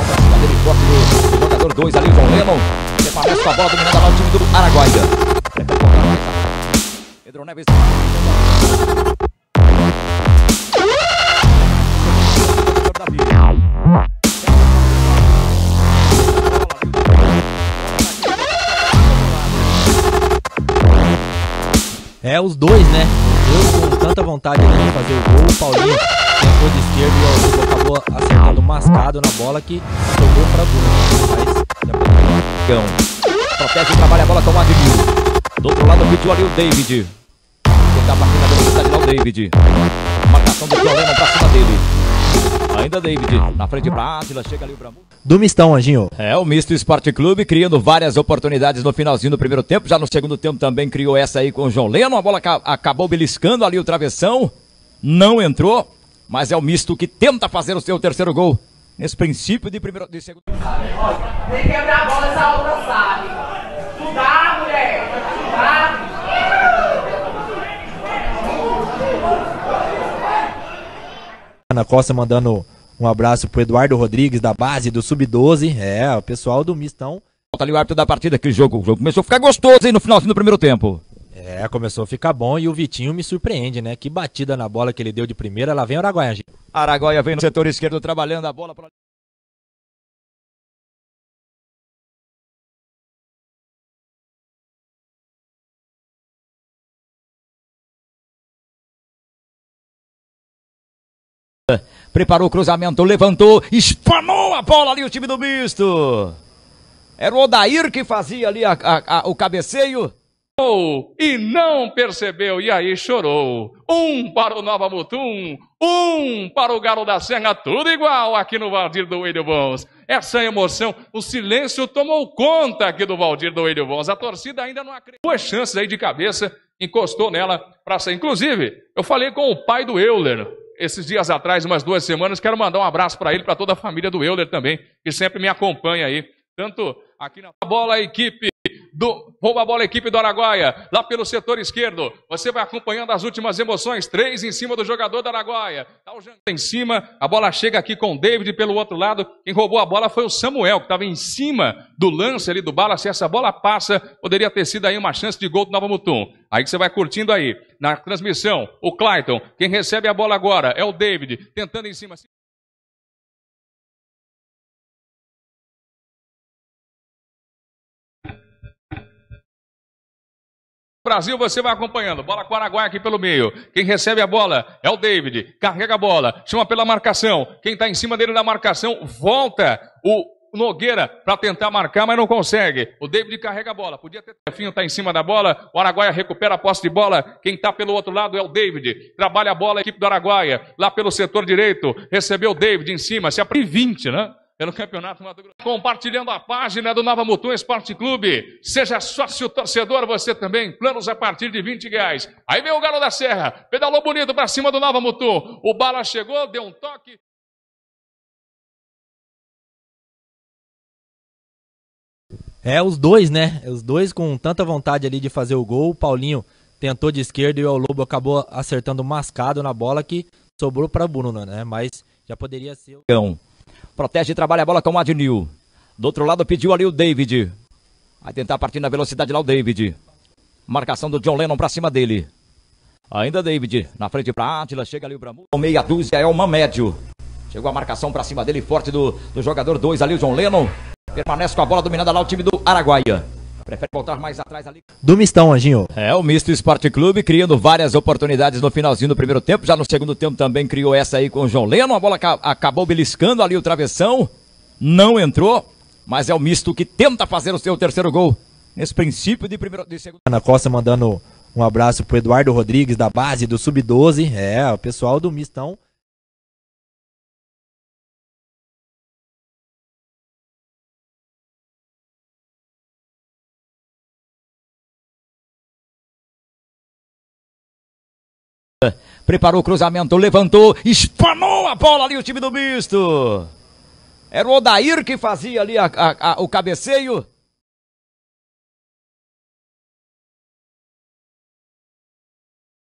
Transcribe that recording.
pra cima dele, forte do jogador 2 ali, o João Lennon. Permanece com a bola dominando lá o time do Araguaia. Pedro Neves. É, os dois, né? Os dois com tanta vontade de fazer o gol. O Paulinho tentou de esquerda e o Hugo acabou acertando mascado na bola que jogou para Bruno. Mas protege e trabalha a bola com o Admir. Do outro lado pediu ali o David. Tentar a partida da velocidade lá o David. Marcação do João Lennon pra cima dele. Ainda David, na frente pra Átila, chega ali o Bramu. Do Mistão, Anjinho. É, o Misto Esporte Clube criando várias oportunidades no finalzinho do primeiro tempo. Já no segundo tempo também criou essa aí com o João Lennon. A bola acabou beliscando ali o travessão. Não entrou, mas é o Misto que tenta fazer o seu terceiro gol. Nesse princípio de segundo. Tem que quebrar a bola, essa outra sabe. Estudar, mulher. Estudar. Ana Costa mandando um abraço pro Eduardo Rodrigues, da base do Sub-12. É, o pessoal do Mistão. Volta ali o árbitro da partida, aquele jogo. O jogo começou a ficar gostoso aí no finalzinho do primeiro tempo. É, começou a ficar bom e o Vitinho me surpreende, né? Que batida na bola que ele deu de primeira. Lá vem o Araguaia. Araguaia vem no setor esquerdo trabalhando a bola. Preparou o cruzamento, levantou, espanou a bola ali o time do Misto. Era o Odair que fazia ali o cabeceio. E não percebeu, e aí chorou. Um para o Nova Mutum, um para o Galo da Serra, tudo igual aqui no Valdir do William Bons. Essa emoção, o silêncio tomou conta aqui do Valdir do William Bons. A torcida ainda não acredita. Duas chances aí de cabeça, encostou nela para sair. Inclusive, eu falei com o pai do Euler esses dias atrás, umas 2 semanas. Quero mandar um abraço para ele, para toda a família do Euler também, que sempre me acompanha aí. Tanto aqui na bola, a equipe rouba a bola a equipe do Araguaia, lá pelo setor esquerdo. Você vai acompanhando as últimas emoções. 3 em cima do jogador do Araguaia. Tá o Janta em cima, a bola chega aqui com o David pelo outro lado. Quem roubou a bola foi o Samuel, que estava em cima do lance ali do Bala. Se essa bola passa, poderia ter sido aí uma chance de gol do Nova Mutum. Aí que você vai curtindo aí, na transmissão, o Clayton. Quem recebe a bola agora é o David, tentando em cima. Brasil, você vai acompanhando. Bola com o Araguaia aqui pelo meio. Quem recebe a bola é o David. Carrega a bola, chama pela marcação. Quem está em cima dele na marcação, volta o Nogueira para tentar marcar, mas não consegue. O David carrega a bola. Podia ter Finho, está em cima da bola. O Araguaia recupera a posse de bola. Quem está pelo outro lado é o David. Trabalha a bola a equipe do Araguaia. Lá pelo setor direito. Recebeu o David em cima. Se abre 20, né? Pelo Campeonato Mato Grosso. Compartilhando a página do Nova Mutum Esporte Clube. Seja sócio torcedor você também. Planos a partir de R$20. Aí vem o Galo da Serra. Pedalou bonito para cima do Nova Mutum. O Bala chegou, deu um toque. É, os dois, né? Os dois com tanta vontade ali de fazer o gol. O Paulinho tentou de esquerda e o Lobo acabou acertando mascado na bola que sobrou para Bruno, né? Mas já poderia ser. Protege e trabalha a bola com o Adnil. Do outro lado pediu ali o David. Vai tentar partir na velocidade lá o David. Marcação do John Lennon pra cima dele. Ainda David, na frente pra Átila, chega ali o Bramu. Meia dúzia é o Mamédio. Chegou a marcação pra cima dele, forte do jogador 2 ali, o John Lennon. Permanece com a bola dominada lá o time do Araguaia. Prefere voltar mais atrás ali. Do Mistão, Anjinho. É, o Misto Esporte Clube criando várias oportunidades no finalzinho do primeiro tempo. Já no segundo tempo também criou essa aí com o João Lennon. A bola acabou beliscando ali o travessão. Não entrou, mas é o Misto que tenta fazer o seu terceiro gol. Nesse princípio de segundo. Ana Costa mandando um abraço pro Eduardo Rodrigues, da base do Sub-12. É, o pessoal do Mistão. Preparou o cruzamento, levantou, espanou a bola ali o time do Misto. Era o Odair que fazia ali o cabeceio.